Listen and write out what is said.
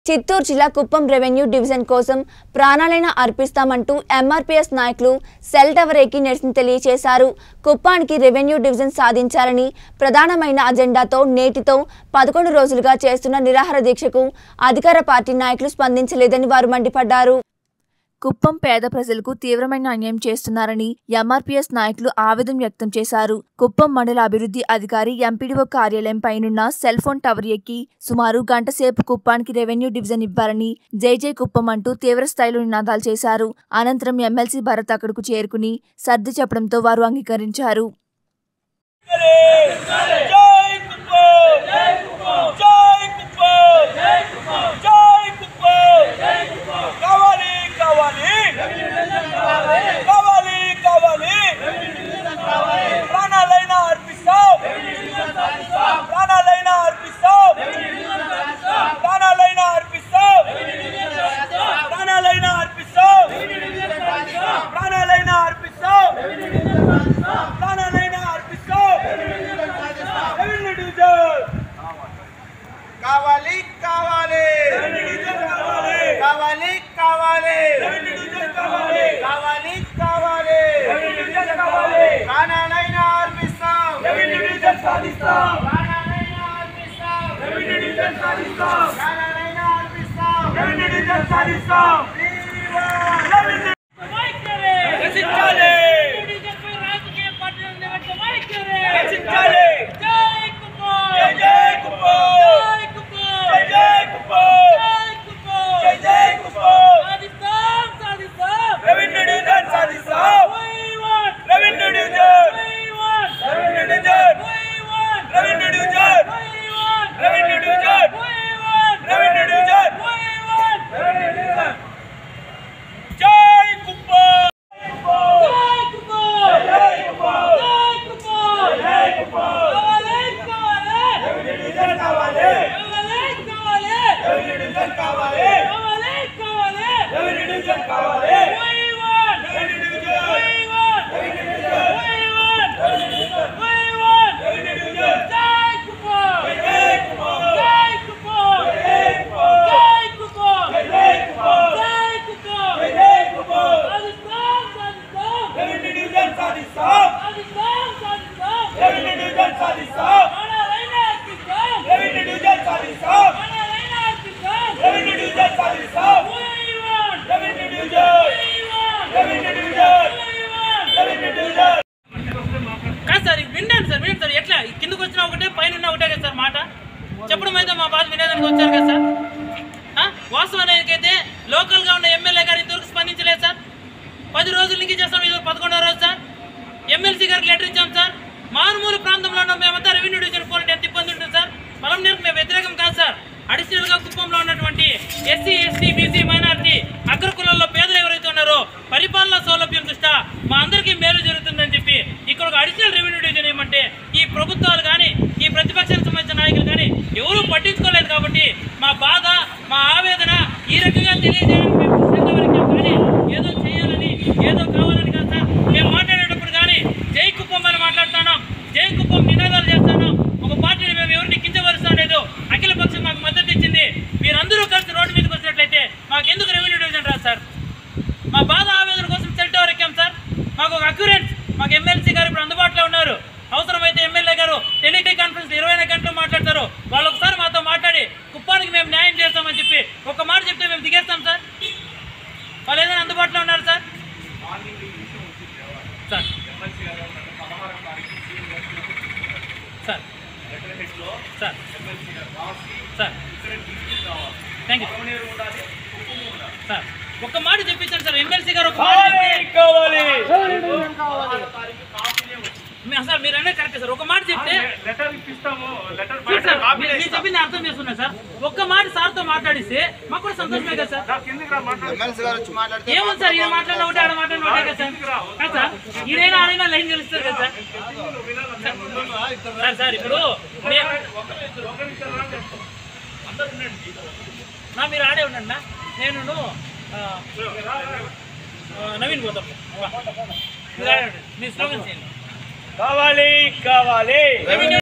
చిత్తూరు జిల్లా Kuppam revenue division కోసం ప్రాణాలైన అర్పిస్తామంటూ ఎంఆర్పీఎస్ నాయకులు సెల్ టవర్ ఎక్కి నిరసన తెలియజేశారు. కుప్పానికి రెవెన్యూ డివిజన్ సాధించాలని ప్రధానమైన అజెండాతో నేటితో 11 రోజులుగా చేస్తున్న నిరాహార దీక్షకు అధికార పార్టీ నాయకులు స్పందించలేదని వారు మండిపడ్డారు. కుప్పం పేద ప్రజలకు తీవ్రమైన అన్యాయం చేస్తున్నారని ఎంఆర్పీఎస్ నాయకులు ఆవేదన వ్యక్తం చేశారు. కుప్పం మండల అభివృద్ధి అధికారి ఎంపీడీఓ కార్యాలయం పైనున్న సెల్ ఫోన్ టవర్ ఎక్కి సుమారు గంట సేపు కుప్పానికి రెవెన్యూ డివిజన్ ఇవ్వాలని జై జై కుప్పం అంటూ తీవ్ర స్థాయిలో నినాదాలు చేశారు. అనంతరం ఎమ్మెల్సీ భరత్ అక్కడకు చేరుకుని సర్ది చెప్పడంతో వారు అంగీకరించారు. చెప్పడం అయితే మా బాధ వినేదానికి వచ్చారు కదా సార్. వాస్తవానికైతే లోకల్గా ఉన్న ఎమ్మెల్యే గారు ఇంతవరకు స్పందించలేదు సార్. 10 రోజుల నుంచి చేస్తాం, ఇది 11వ రోజు సార్. ఎమ్మెల్సీ గారికి లెటర్ ఇచ్చాం సార్. మారుమూల ప్రాంతంలో ఉన్న మేమంతా రెవెన్యూ డివిజన్ పోలంటే ఎంత ఇబ్బంది ఉంటుంది సార్. పొలం నేర్పు మేము వ్యతిరేకం కాదు సార్. అడిషనల్గా కుప్పంలో ఉన్నటువంటి ఎస్సీ, ఎస్టీ, బీసీ, మైనారిటీ అగ్రకులంలో పేదలు ఎవరైతే ఉన్నారో పరిపాలనా సౌలభ్యం దృష్ట్యా మా అందరికీ మేలు జరుగుతుందని చెప్పి ఇక్కడ ఒక అడిషనల్ రెవెన్యూ డివిజన్ ఏమంటే ఈ ప్రభుత్వాలు కానీ ఈ ప్రతిపక్షానికి సంబంధించిన నాయకులు కానీ ఎవరూ పట్టించుకోలేదు. కాబట్టి మా బాధ, మా ఆవేదన ఈ రకంగా తెలియజేయడానికి మేము సిద్ధపరిచాం. కానీ ఏదో చేయాలని, ఏదో కావాలని కాదు సార్. మేము మాట్లాడేటప్పుడు కానీ జై కుప్పం అని మాట్లాడుతున్నాం, జై కుప్పం నినాదాలు చేస్తున్నాం. ఒక పార్టీని మేము ఎవరిని కించపరుస్తాం లేదు. అఖిల పక్షం మాకు మద్దతు ఇచ్చింది. మీరందరూ కలిసి రోడ్డు మీదకి వచ్చినట్లయితే మాకెందుకు రెవెన్యూ డివిజన్ రాదు సార్. మా బాధ ఆవేదన కోసం సెల్ టవర్ ఎక్కాం సార్. మాకు ఒక అక్యూరెన్స్, మాకు ఎమ్మెల్సీ గారు ఇప్పుడు అందుబాటులో ఉన్నారు. అవసరమైతే ఎమ్మెల్యే గారు టెలికాన్ఫరెన్స్ 24 గంటలు మాట్లాడతారు. వాళ్ళు ఒకసారి మాతో మాట్లాడి కుప్పానికి మేము న్యాయం చేస్తామని చెప్పి ఒక మాట చెప్తే మేము దిగేస్తాం సార్. వాళ్ళు ఏదైనా అందుబాటులో ఉన్నారు sir. Sir sir sir sir thank you sir. ఒక్క మాట చెప్పించండి సార్. ఎమ్మెల్సీ గారు ఒక మాట సార్, మీరు అనేది కరెక్ట్ సార్. ఒక మాట చెప్తే మీరు చెప్పింది అర్థం చేస్తున్నా సార్. ఒక్క మాట సార్తో మాట్లాడిస్తే మాకు కూడా సంతోషమే కదా సార్. ఏమో సార్, ఈయన మాట్లాడిన ఒకటి, ఆడ మాట్లాడిన ఒకటే కదా సార్. సార్ ఈడైనా ఆడైనా లైన్ గెలుస్తారు కదా సార్. సార్ ఇప్పుడు మీరు ఆడే ఉండండి. నేను నవీన్ పోతాం. మీరు ఆడే మీ స్లోగన్స్ ఏంటి? కావాలి కావాలి.